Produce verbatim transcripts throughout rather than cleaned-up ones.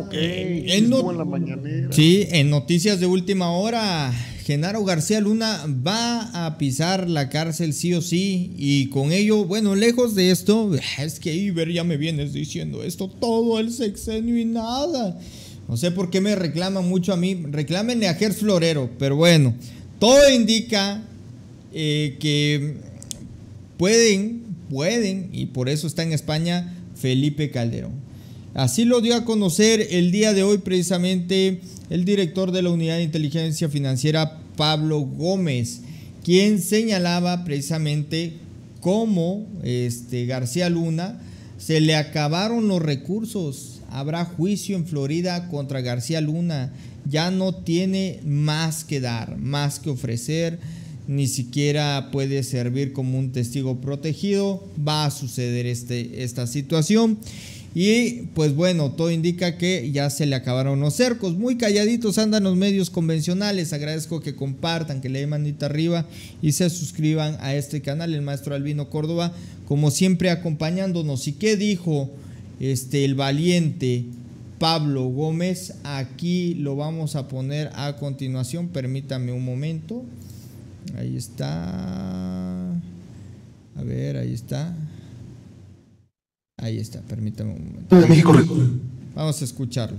en, sí en estuvo no- en la mañanera. sí, en noticias de última hora, Genaro García Luna va a pisar la cárcel sí o sí, y con ello, bueno, lejos de esto, es que Iber ya me vienes diciendo esto todo el sexenio y nada. No sé por qué me reclaman mucho a mí, reclámenle a Gers Florero, pero bueno, todo indica eh, que pueden, pueden, y por eso está en España Felipe Calderón. Así lo dio a conocer el día de hoy precisamente el director de la Unidad de Inteligencia Financiera, Pablo Gómez, quien señalaba precisamente cómo este, García Luna se le acabaron los recursos. Habrá juicio en Florida contra García Luna. Ya no tiene más que dar, más que ofrecer. Ni siquiera puede servir como un testigo protegido. Va a suceder este, esta situación. Y pues bueno, todo indica que ya se le acabaron los cercos. Muy calladitos andan los medios convencionales. Agradezco que compartan, que le den manita arriba y se suscriban a este canal, el maestro Albino Córdoba, como siempre acompañándonos. ¿Y qué dijo este el valiente Pablo Gómez? Aquí lo vamos a poner a continuación. Permítame un momento. Ahí está. A ver, ahí está. Ahí está, permítame un momento. de México, Vamos a escucharlo.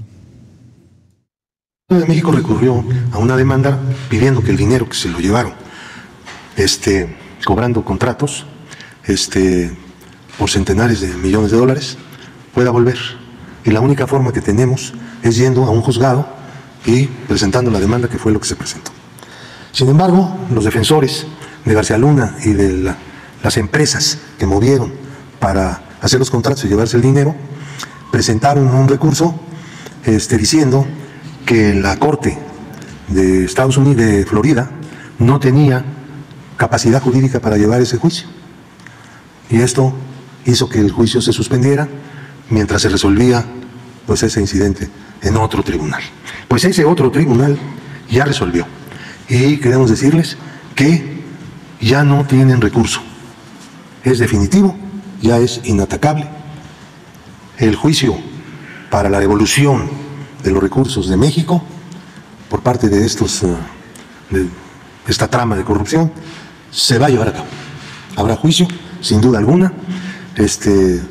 de México recurrió a una demanda pidiendo que el dinero que se lo llevaron, este, cobrando contratos, este, por centenares de millones de dólares, pueda volver. Y la única forma que tenemos es yendo a un juzgado y presentando la demanda, que fue lo que se presentó. Sin embargo, los defensores de García Luna y de la, las empresas que movieron para hacer los contratos y llevarse el dinero, presentaron un recurso este, diciendo que la Corte de Estados Unidos, de Florida, no tenía capacidad jurídica para llevar ese juicio. Y esto hizo que el juicio se suspendiera mientras se resolvía pues, ese incidente en otro tribunal. Pues ese otro tribunal ya resolvió. Y queremos decirles que ya no tienen recurso. Es definitivo, ya es inatacable. El juicio para la devolución de los recursos de México por parte de estos, uh, de esta trama de corrupción, se va a llevar a cabo. Habrá juicio, sin duda alguna. Este...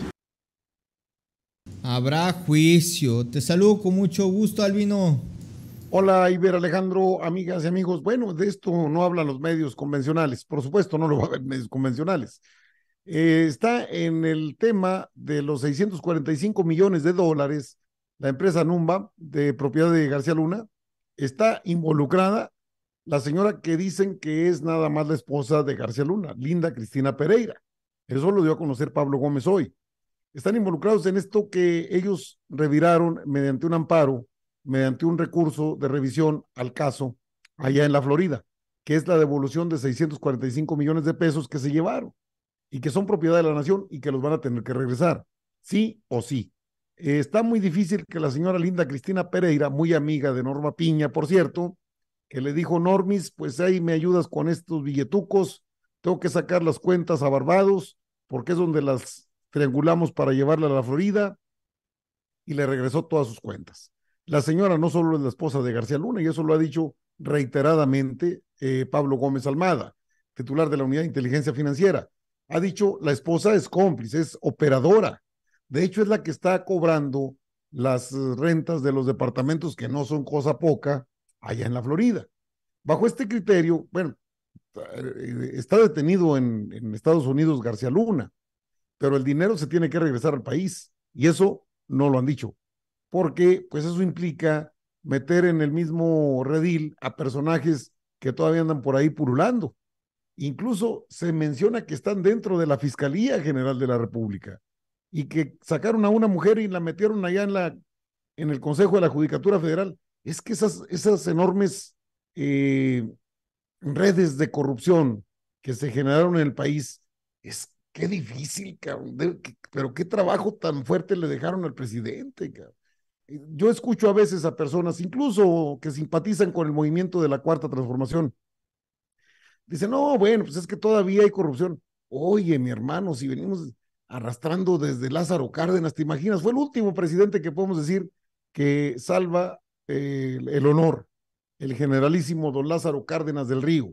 Habrá juicio. Te saludo con mucho gusto, Albino. Hola, Iber Alejandro, amigas y amigos. Bueno, de esto no hablan los medios convencionales. Por supuesto, no lo va a haber medios convencionales. Eh, está en el tema de los seiscientos cuarenta y cinco millones de dólares, la empresa Numba, de propiedad de García Luna, está involucrada la señora que dicen que es nada más la esposa de García Luna, Linda Cristina Pereira. Eso lo dio a conocer Pablo Gómez hoy. Están involucrados en esto que ellos reviraron mediante un amparo, mediante un recurso de revisión al caso allá en la Florida, que es la devolución de seiscientos cuarenta y cinco millones de pesos que se llevaron y que son propiedad de la nación y que los van a tener que regresar, sí o sí. Eh, está muy difícil que la señora Linda Cristina Pereira, muy amiga de Norma Piña, por cierto, que le dijo: Normis, pues ahí me ayudas con estos billetucos, tengo que sacar las cuentas a Barbados, porque es donde las triangulamos para llevarla a la Florida, y le regresó todas sus cuentas. La señora no solo es la esposa de García Luna, y eso lo ha dicho reiteradamente eh, Pablo Gómez Almada, titular de la Unidad de Inteligencia Financiera. Ha dicho, la esposa es cómplice, es operadora. De hecho, es la que está cobrando las rentas de los departamentos, que no son cosa poca, allá en la Florida. Bajo este criterio, bueno, está detenido en, en Estados Unidos García Luna, pero el dinero se tiene que regresar al país, y eso no lo han dicho, porque pues eso implica meter en el mismo redil a personajes que todavía andan por ahí purulando. Incluso se menciona que están dentro de la Fiscalía General de la República y que sacaron a una mujer y la metieron allá en, la, en el Consejo de la Judicatura Federal. Es que esas, esas enormes eh, redes de corrupción que se generaron en el país, es qué difícil, cabrón, de, que, pero qué trabajo tan fuerte le dejaron al presidente, cabrón. Yo escucho a veces a personas, incluso que simpatizan con el movimiento de la Cuarta Transformación, dicen: no, bueno, pues es que todavía hay corrupción. Oye, mi hermano, si venimos arrastrando desde Lázaro Cárdenas, ¿te imaginas? Fue el último presidente que podemos decir que salva eh, el honor, el generalísimo don Lázaro Cárdenas del Río.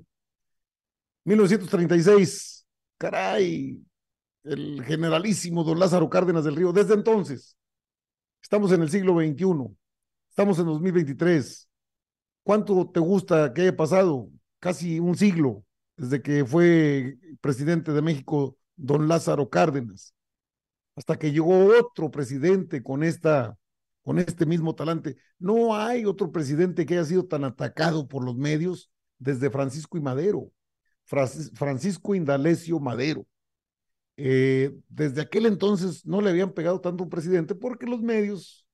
mil novecientos treinta y seis, caray, el generalísimo don Lázaro Cárdenas del Río. Desde entonces, estamos en el siglo veintiuno, estamos en dos mil veintitrés. ¿Cuánto te gusta que haya pasado? Casi un siglo desde que fue presidente de México don Lázaro Cárdenas, hasta que llegó otro presidente con esta, con este mismo talante. No hay otro presidente que haya sido tan atacado por los medios desde Francisco y Madero, Francisco Indalecio Madero. Eh, desde aquel entonces no le habían pegado tanto a un presidente porque los medios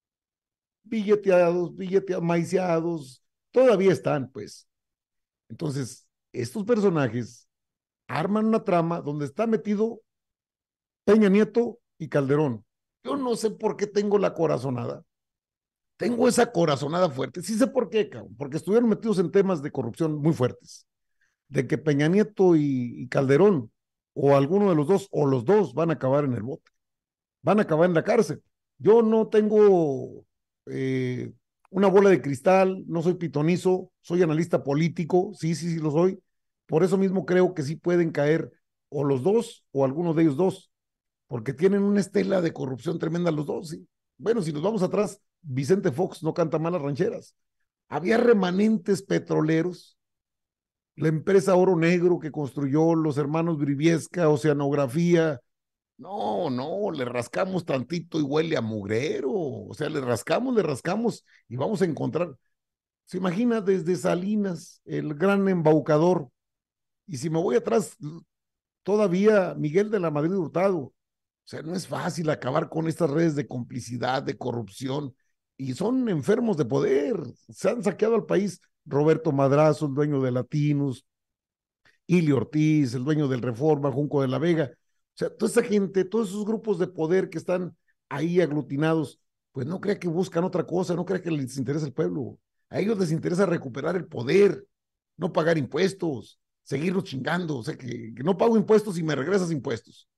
billeteados, billeteados, maiciados, todavía están, pues. Entonces, estos personajes arman una trama donde está metido Peña Nieto y Calderón. Yo no sé por qué tengo la corazonada. Tengo esa corazonada fuerte. Sí sé por qué, cabrón, porque estuvieron metidos en temas de corrupción muy fuertes. De que Peña Nieto y, y Calderón, o alguno de los dos, o los dos, van a acabar en el bote. Van a acabar en la cárcel. Yo no tengo eh, una bola de cristal, no soy pitonizo, soy analista político, sí, sí, sí lo soy. Por eso mismo creo que sí pueden caer o los dos o algunos de ellos dos, porque tienen una estela de corrupción tremenda los dos, ¿sí? Bueno, si nos vamos atrás, Vicente Fox no canta malas rancheras. Había remanentes petroleros, la empresa Oro Negro que construyó los hermanos Briviesca, Oceanografía. No, no, le rascamos tantito y huele a mugrero. O sea, le rascamos, le rascamos y vamos a encontrar. Se imagina desde Salinas, el gran embaucador. Y si me voy atrás, todavía Miguel de la Madrid Hurtado. O sea, no es fácil acabar con estas redes de complicidad, de corrupción. Y son enfermos de poder. Se han saqueado al país. Roberto Madrazo, el dueño de Latinos. Ili Ortiz, el dueño del Reforma, Junco de la Vega. O sea, toda esa gente, todos esos grupos de poder que están ahí aglutinados, pues no crea que buscan otra cosa, no crea que les interesa el pueblo. A ellos les interesa recuperar el poder, no pagar impuestos, seguirlos chingando. O sea, que, que no pago impuestos y me regresas impuestos.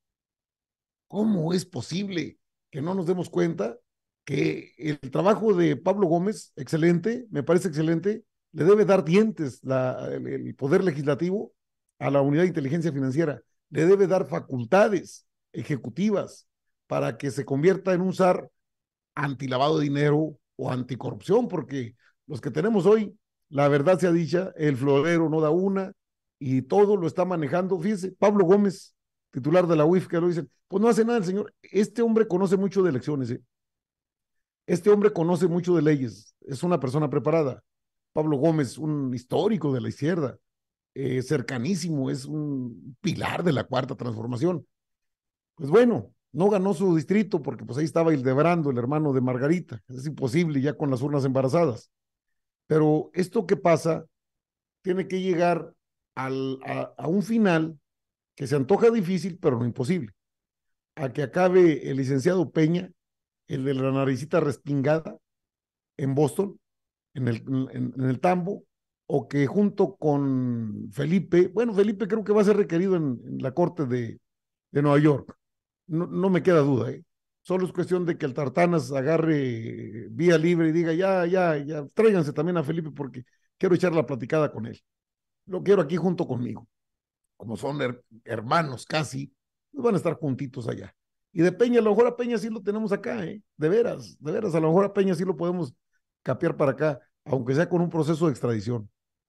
¿Cómo es posible que no nos demos cuenta que el trabajo de Pablo Gómez, excelente, me parece excelente, le debe dar dientes la, el, el Poder Legislativo a la Unidad de Inteligencia Financiera, le debe dar facultades ejecutivas para que se convierta en un S A R antilavado de dinero o anticorrupción, porque los que tenemos hoy, la verdad sea dicha, el florero no da una y todo lo está manejando. Fíjese, Pablo Gómez, titular de la U I F, que lo dicen, pues no hace nada el señor. Este hombre conoce mucho de elecciones, ¿eh? Este hombre conoce mucho de leyes, es una persona preparada. Pablo Gómez, un histórico de la izquierda, eh, cercanísimo, es un pilar de la Cuarta Transformación. Pues bueno, no ganó su distrito porque pues ahí estaba Hildebrando, el hermano de Margarita. Es imposible ya con las urnas embarazadas. Pero esto que pasa tiene que llegar al, a, a un final que se antoja difícil, pero no imposible. A que acabe el licenciado Peña, el de la naricita respingada, en Boston, en el, en, en el tambo, o que junto con Felipe, bueno, Felipe creo que va a ser requerido en, en la corte de, de Nueva York. No, no me queda duda, ¿eh? Solo es cuestión de que el Tartanas agarre vía libre y diga, ya, ya, ya, tráiganse también a Felipe porque quiero echar la platicada con él. Lo quiero aquí junto conmigo. Como son her hermanos casi, pues van a estar juntitos allá. Y de Peña, a lo mejor a Peña sí lo tenemos acá, ¿eh? De veras, de veras, a lo mejor a Peña sí lo podemos capear para acá, aunque sea con un proceso de extradición.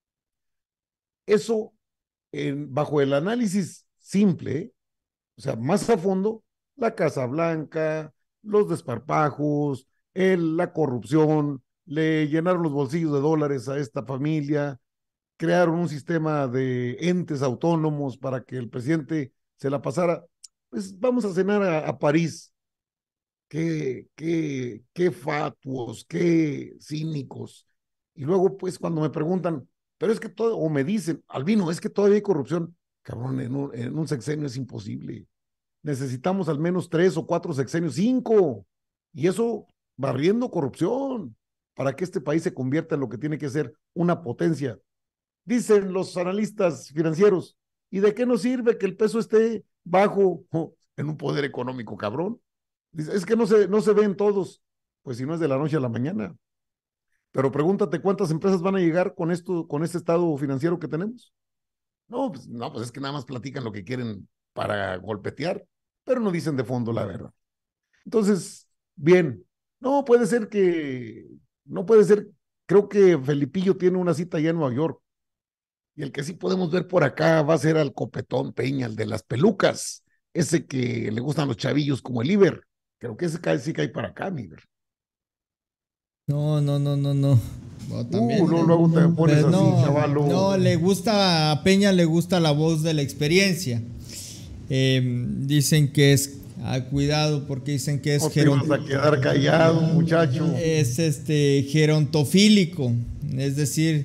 Eso, en, bajo el análisis simple, ¿eh? O sea, más a fondo, la Casa Blanca, los desparpajos, el, la corrupción, le llenaron los bolsillos de dólares a esta familia, crearon un sistema de entes autónomos para que el presidente se la pasara. Pues vamos a cenar a, a París. Qué, qué, qué fatuos, qué cínicos. Y luego, pues, cuando me preguntan, pero es que todo, o me dicen, Albino, es que todavía hay corrupción. Cabrón, en un, en un sexenio es imposible. Necesitamos al menos tres o cuatro sexenios, cinco. Y eso barriendo corrupción para que este país se convierta en lo que tiene que ser una potencia. Dicen los analistas financieros, ¿y de qué nos sirve que el peso esté bajo oh, en un poder económico, cabrón? Dice, es que no se, no se ven todos. pues si no es de la noche a la mañana. Pero pregúntate cuántas empresas van a llegar con esto, con este estado financiero que tenemos. No, pues, no, pues es que nada más platican lo que quieren para golpetear, pero no dicen de fondo la verdad. Entonces, bien, no puede ser que, no puede ser, creo que Felipillo tiene una cita ya en Nueva York, y el que sí podemos ver por acá va a ser al Copetón Peña, el de las pelucas, ese que le gustan los chavillos como el Iber. Creo que ese cae, sí cae para acá, mi Iber. No, no, no, no, no. No, también, uh, no, luego te pones así, no, chavalo. No, le gusta, a Peña le gusta la voz de la experiencia. Eh, dicen que es, ah, cuidado, porque dicen que es no te vas a quedar callado, muchacho. Es este gerontofílico, es decir,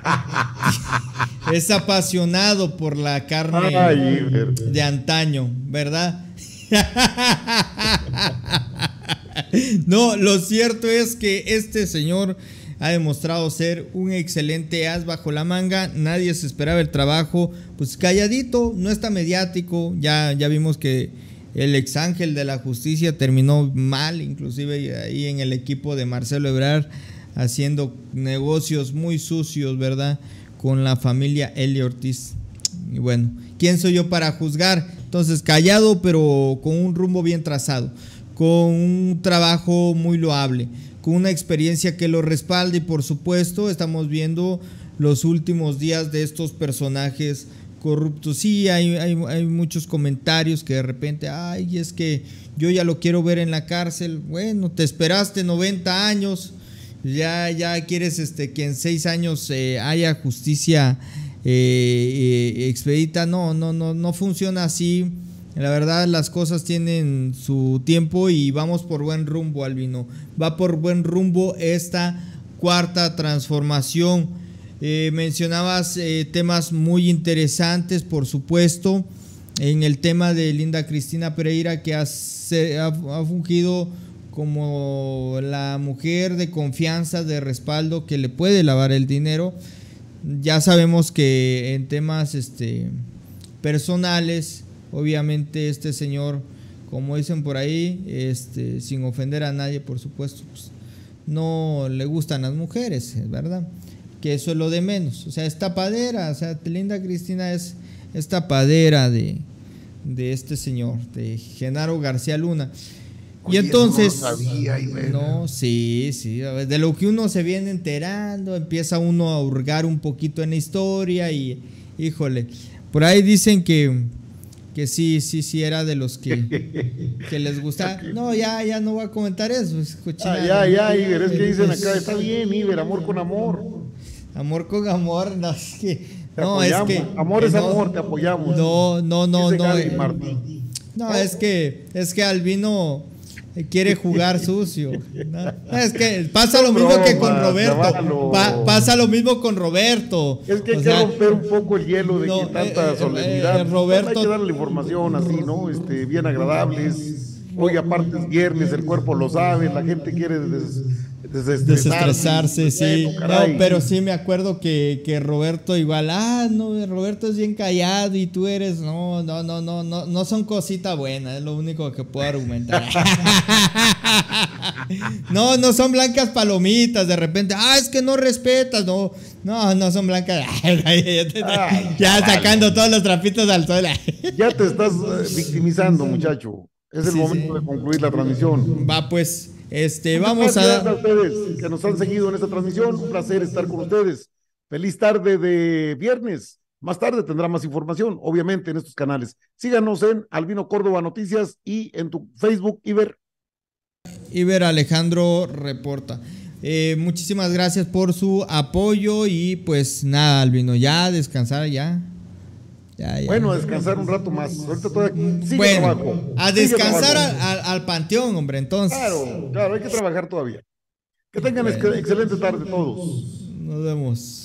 es apasionado por la carne Ay, de antaño, ¿verdad? No, lo cierto es que este señor ha demostrado ser un excelente as bajo la manga. Nadie se esperaba el trabajo, pues calladito, no está mediático. Ya, ya vimos que el ex ángel de la justicia terminó mal, inclusive ahí en el equipo de Marcelo Ebrard, haciendo negocios muy sucios, ¿verdad?, con la familia Eli Ortiz. Y bueno, ¿quién soy yo para juzgar? Entonces, callado, pero con un rumbo bien trazado, con un trabajo muy loable, con una experiencia que lo respalde. Y por supuesto estamos viendo los últimos días de estos personajes corruptos. Sí, hay, hay, hay muchos comentarios que de repente, ay, es que yo ya lo quiero ver en la cárcel. Bueno, te esperaste noventa años, ya, ya quieres este, que en seis años eh, haya justicia eh, eh, expedita. No, no, no, no funciona así. La verdad, las cosas tienen su tiempo y vamos por buen rumbo, Albino. Va por buen rumbo esta cuarta transformación. Eh, mencionabas eh, temas muy interesantes, por supuesto, en el tema de Linda Cristina Pereira, que ha, se, ha, ha fungido como la mujer de confianza, de respaldo, que le puede lavar el dinero. Ya sabemos que en temas este, personales, obviamente este señor, como dicen por ahí, este, sin ofender a nadie, por supuesto, pues, no le gustan las mujeres, ¿verdad? Que eso es lo de menos. O sea, es tapadera. O sea, Linda Cristina es, es tapadera de, de este señor, de Genaro García Luna. Oye, y entonces, no, lo sabía, no, sí, sí, de lo que uno se viene enterando, empieza uno a hurgar un poquito en la historia y, híjole, por ahí dicen que que sí, sí, sí era de los que, que les gusta. No, ya, ya no voy a comentar eso. Es ah, ya, ya, Iber, es que dicen acá, está bien, Iber, amor con amor. Amor con amor, no, es que, te no, es que amor es no, amor, te apoyamos. No, no, no, no. Eh, no, es que, es que Albino quiere jugar sucio. No, es que pasa lo mismo Broma, que con Roberto. Pa, pasa lo mismo con Roberto. Es que hay o que sea, romper un poco el hielo de no, que tanta eh, solemnidad. Eh, Roberto, hay que darle la información así, ¿no? Este, bien agradables. Hoy aparte es viernes, el cuerpo lo sabe, la gente quiere des, desestresarse. Desestresarse, sí. Bueno, no, pero sí me acuerdo que, que Roberto igual, ah, no, Roberto es bien callado y tú eres, no, no, no, no, no, no son cosita buena, es lo único que puedo argumentar. No, no son blancas palomitas, de repente, ah, es que no respetas, no, no, no son blancas. Ay, ya sacando vale. Todos los trapitos al sol. Ya te estás uh, victimizando, muchacho. Es el sí, momento sí. de concluir la transmisión. Va, pues, este, Muchas vamos a... Gracias a ustedes que nos han seguido en esta transmisión. Un placer estar con ustedes. Feliz tarde de viernes. Más tarde tendrá más información, obviamente, en estos canales. Síganos en Albino Córdoba Noticias y en tu Facebook, Iber. Iber Alejandro Reporta. Eh, muchísimas gracias por su apoyo y pues nada, Albino, ya descansar ya. Ya, ya. Bueno, a descansar un rato más. Ahorita todavía sigue bueno, trabajo. A descansar al, al, al panteón, hombre, entonces. Claro, claro, hay que trabajar todavía. Que tengan bueno. excelente tarde todos. Nos vemos.